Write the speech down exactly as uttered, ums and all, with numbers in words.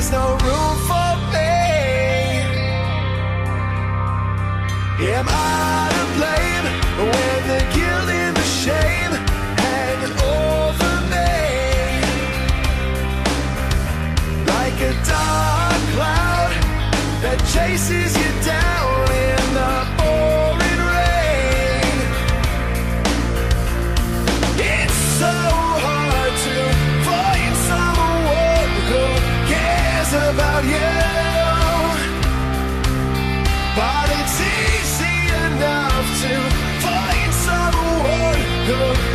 there's no room for me. Am I to blame when the guilt and the shame hang over me? Like a dark cloud that chases you down in the pouring rain. It's so hard to find someone who cares about you, but it's easy enough to find someone who